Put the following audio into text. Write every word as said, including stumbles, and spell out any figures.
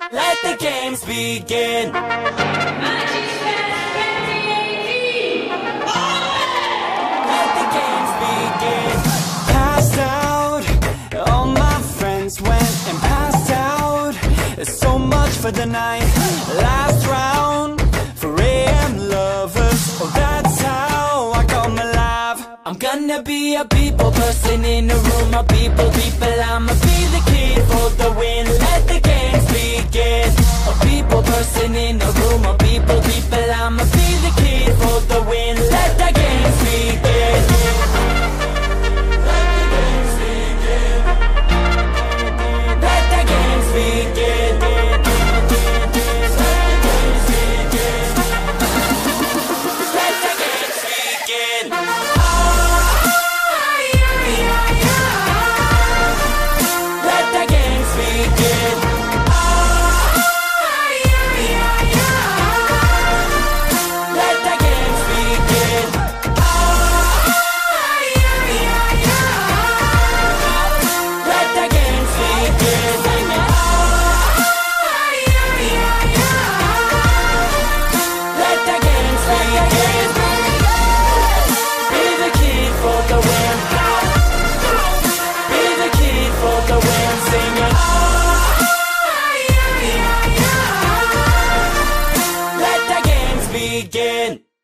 Let the games begin. Magis Let the games begin. Passed out, all my friends went and passed out. So much for the night. Last round for A M lovers. Oh, that's how I come alive. I'm gonna be a people person in a room of people, people. I'ma be the kid for the win. Let the games begin. A people person in a room of people, people. I'ma be the kid for the win. Let the games begin. Let the games begin. Let the games begin. Let the games begin. Begin.